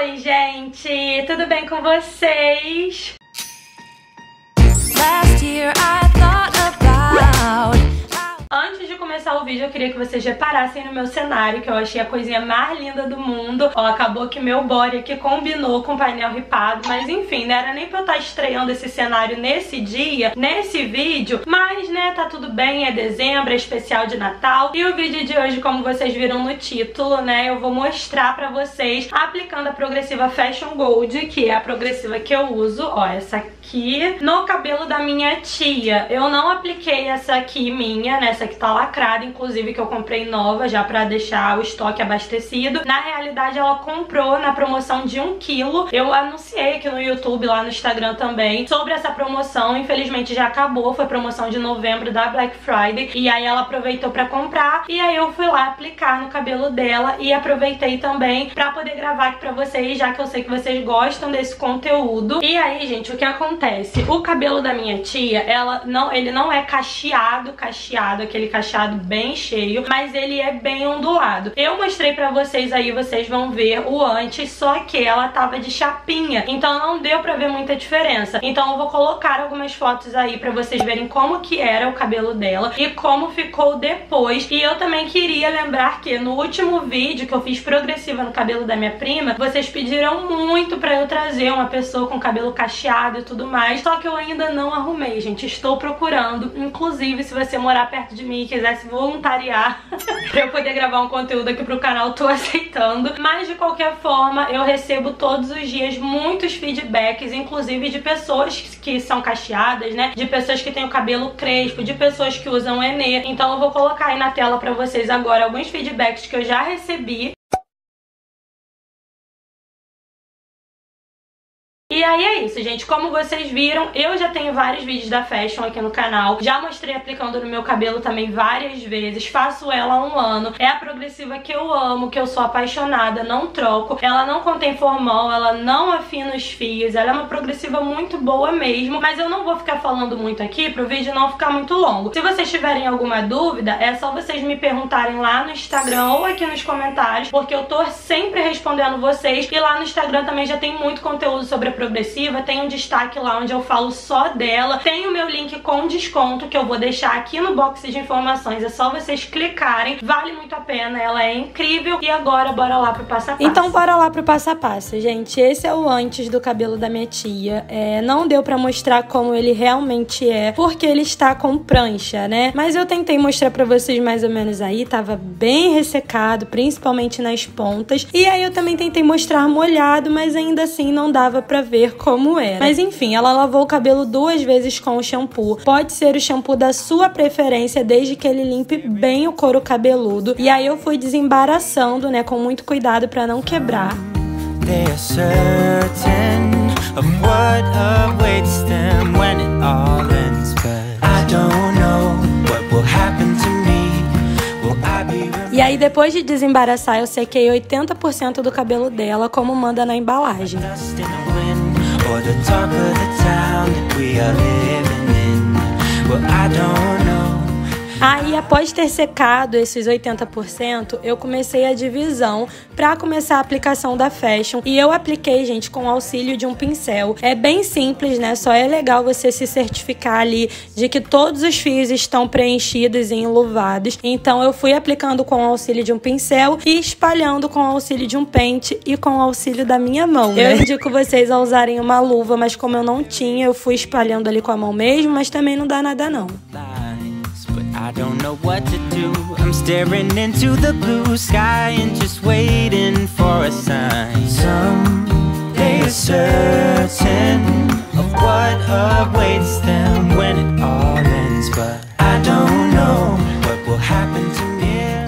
Oi, gente! Tudo bem com vocês? Last year I thought about. Antes de começar o vídeo, eu queria que vocês reparassem no meu cenário, que eu achei a coisinha mais linda do mundo. Ó, acabou que meu body aqui combinou com o painel ripado, mas enfim, não era nem pra eu estar estreando esse cenário nesse dia, nesse vídeo, mas né, tá tudo bem, é dezembro, é especial de Natal. E o vídeo de hoje, como vocês viram no título, né, eu vou mostrar pra vocês aplicando a progressiva Fashion Gold, que é a progressiva que eu uso, ó, essa aqui, no cabelo da minha tia. Eu não apliquei essa aqui minha, né, essa aqui tá lacrada, inclusive, que eu comprei nova já pra deixar o estoque abastecido. Na realidade, ela comprou na promoção de 1 kg. Eu anunciei aqui no YouTube, lá no Instagram também, sobre essa promoção. Infelizmente já acabou, foi promoção de novembro da Black Friday. E aí ela aproveitou pra comprar, e aí eu fui lá aplicar no cabelo dela. E aproveitei também pra poder gravar aqui pra vocês, já que eu sei que vocês gostam desse conteúdo. E aí, gente, o que acontece? O cabelo da minha tia, ele não é cacheado, aquele cacheado bem cheio, mas ele é bem ondulado. Eu mostrei pra vocês aí, vocês vão ver o antes, só que ela tava de chapinha, então não deu pra ver muita diferença. Então eu vou colocar algumas fotos aí pra vocês verem como que era o cabelo dela e como ficou depois. E eu também queria lembrar que no último vídeo que eu fiz progressiva no cabelo da minha prima, vocês pediram muito pra eu trazer uma pessoa com cabelo cacheado e tudo mais, só que eu ainda não arrumei, gente. Estou procurando, inclusive se você morar perto de mim e quiser se voluntariar pra eu poder gravar um conteúdo aqui pro canal, tô aceitando. Mas de qualquer forma, eu recebo todos os dias muitos feedbacks, inclusive de pessoas que são cacheadas, né, de pessoas que têm o cabelo crespo, de pessoas que usam Enê. Então eu vou colocar aí na tela pra vocês agora alguns feedbacks que eu já recebi. E aí é isso, gente. Como vocês viram, eu já tenho vários vídeos da Fashion aqui no canal. Já mostrei aplicando no meu cabelo também várias vezes. Faço ela há 1 ano. É a progressiva que eu amo, que eu sou apaixonada, não troco. Ela não contém formol, ela não afina os fios. Ela é uma progressiva muito boa mesmo. Mas eu não vou ficar falando muito aqui pro vídeo não ficar muito longo. Se vocês tiverem alguma dúvida, é só vocês me perguntarem lá no Instagram ou aqui nos comentários, porque eu tô sempre respondendo vocês. E lá no Instagram também já tem muito conteúdo sobre a progressiva, tem um destaque lá onde eu falo só dela, tem o meu link com desconto que eu vou deixar aqui no box de informações, é só vocês clicarem, vale muito a pena, ela é incrível. E agora bora lá pro passo a passo. Então bora lá pro passo a passo, gente. Esse é o antes do cabelo da minha tia. Não deu pra mostrar como ele realmente é, porque ele está com prancha, né? Mas eu tentei mostrar pra vocês mais ou menos aí, tava bem ressecado, principalmente nas pontas. E aí eu também tentei mostrar molhado, mas ainda assim não dava pra ver como era. Mas enfim, ela lavou o cabelo 2 vezes com o shampoo. Pode ser o shampoo da sua preferência, desde que ele limpe bem o couro cabeludo. E aí eu fui desembaraçando, né, com muito cuidado pra não quebrar. They are certain of what awaits them when it all ends, but I don't know what will happen to me. Will I be... E aí depois de desembaraçar, eu sequei 80% do cabelo dela, como manda na embalagem. Or the talk of the town that we are living in. Well, I don't know. Aí, após ter secado esses 80%, eu comecei a divisão pra começar a aplicação da Fashion. E eu apliquei, gente, com o auxílio de um pincel. É bem simples, né? Só é legal você se certificar ali de que todos os fios estão preenchidos e enluvados. Então, eu fui aplicando com o auxílio de um pincel e espalhando com o auxílio de um pente e com o auxílio da minha mão, né? Eu indico vocês a usarem uma luva, mas como eu não tinha, eu fui espalhando ali com a mão mesmo, mas também não dá nada, não. I don't know what to do. I'm staring into the blue sky and just waiting for a sign. Someday certain of what awaits them when it all ends, but I don't know what will happen to me.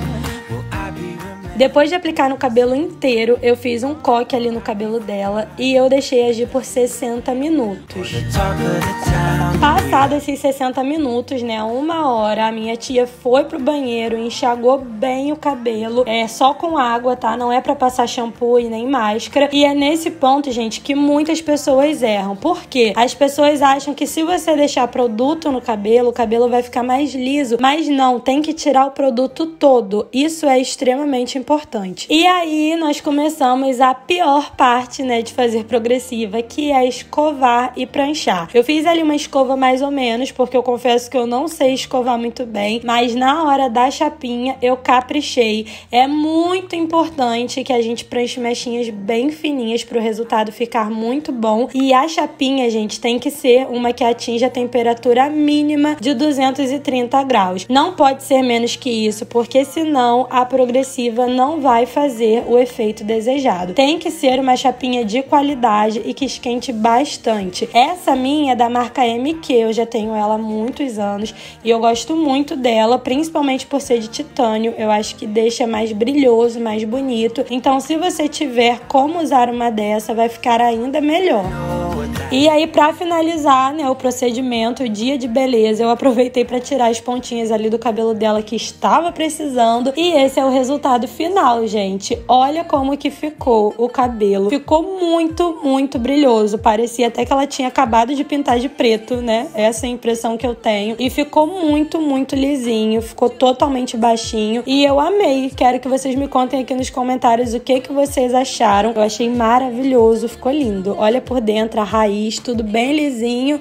Depois de aplicar no cabelo inteiro, eu fiz um coque ali no cabelo dela e eu deixei agir por 60 minutos. Passado esses 60 minutos, né, 1 hora, a minha tia foi pro banheiro, enxagou bem o cabelo, só com água, tá? Não é pra passar shampoo e nem máscara. E é nesse ponto, gente, que muitas pessoas erram. Por quê? As pessoas acham que se você deixar produto no cabelo, o cabelo vai ficar mais liso. Mas não, tem que tirar o produto todo. Isso é extremamente importante. importante. E aí nós começamos a pior parte, né, de fazer progressiva, que é escovar e pranchar. Eu fiz ali uma escova mais ou menos, porque eu confesso que eu não sei escovar muito bem, mas na hora da chapinha eu caprichei. É muito importante que a gente pranche mechinhas bem fininhas para o resultado ficar muito bom. E a chapinha, gente, tem que ser uma que atinja a temperatura mínima de 230 graus. Não pode ser menos que isso, porque senão a progressiva não vai fazer o efeito desejado. Tem que ser uma chapinha de qualidade e que esquente bastante. Essa minha é da marca MQ, eu já tenho ela há muitos anos e eu gosto muito dela, principalmente por ser de titânio. Eu acho que deixa mais brilhoso, mais bonito. Então, se você tiver como usar uma dessa, vai ficar ainda melhor. E aí, pra finalizar, né, o procedimento, o dia de beleza, eu aproveitei pra tirar as pontinhas ali do cabelo dela que estava precisando. E esse é o resultado final, gente. Olha como que ficou o cabelo. Ficou muito, muito brilhoso. Parecia até que ela tinha acabado de pintar de preto, né? Essa é a impressão que eu tenho. E ficou muito, muito lisinho. Ficou totalmente baixinho. E eu amei. Quero que vocês me contem aqui nos comentários o que vocês acharam. Eu achei maravilhoso. Ficou lindo. Olha por dentro a raiz, tudo bem lisinho.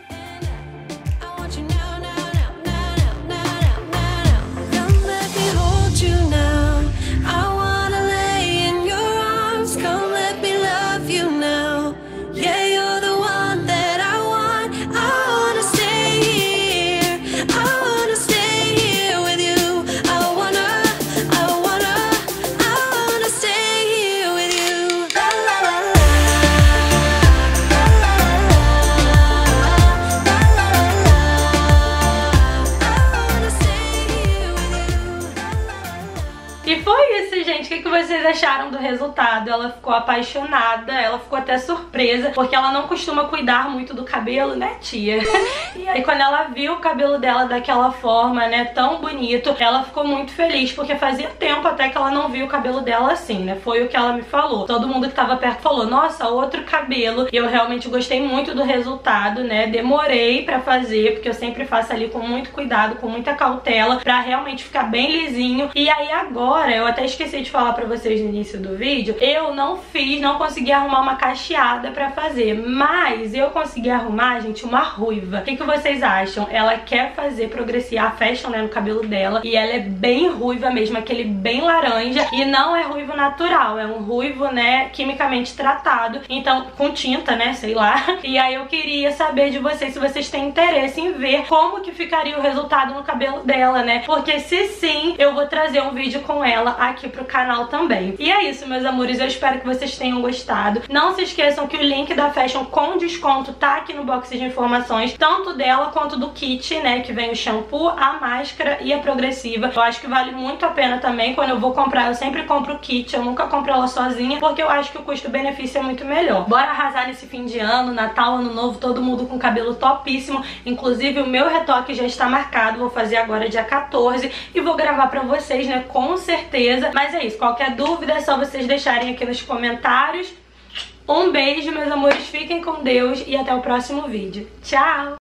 E foi isso, gente. O que vocês acharam do resultado? Ela ficou apaixonada, ela ficou até surpresa, porque ela não costuma cuidar muito do cabelo, né, tia? E aí, quando ela viu o cabelo dela daquela forma, né, tão bonito, ela ficou muito feliz, porque fazia tempo até que ela não viu o cabelo dela assim, né? Foi o que ela me falou. Todo mundo que tava perto falou, nossa, outro cabelo. E eu realmente gostei muito do resultado, né? Demorei pra fazer, porque eu sempre faço ali com muito cuidado, com muita cautela, pra realmente ficar bem lisinho. E aí agora, eu até esqueci de falar pra vocês no início do vídeo, eu não consegui arrumar uma cacheada pra fazer, mas eu consegui arrumar, gente, uma ruiva. O que vocês acham? Ela quer fazer progressiva, a fashion, né, no cabelo dela, e ela é bem ruiva mesmo, aquele bem laranja, e não é ruivo natural, é um ruivo, né, quimicamente tratado, então, com tinta, né, sei lá. E aí eu queria saber de vocês se vocês têm interesse em ver como que ficaria o resultado no cabelo dela, né, porque se sim, eu vou trazer um vídeo com ela aqui pro canal também. E é isso, meus amores, eu espero que vocês tenham gostado. Não se esqueçam que o link da Fashion com desconto tá aqui no box de informações, tanto dela quanto do kit, né, que vem o shampoo, a máscara e a progressiva. Eu acho que vale muito a pena também. Quando eu vou comprar, eu sempre compro o kit, eu nunca compro ela sozinha, porque eu acho que o custo-benefício é muito melhor. Bora arrasar nesse fim de ano, Natal, Ano Novo, todo mundo com cabelo topíssimo. Inclusive o meu retoque já está marcado, vou fazer agora dia 14 e vou gravar pra vocês, né, com certeza. Mas é isso, qualquer dúvida é só vocês deixarem aqui nos comentários. Um beijo, meus amores, fiquem com Deus e até o próximo vídeo. Tchau!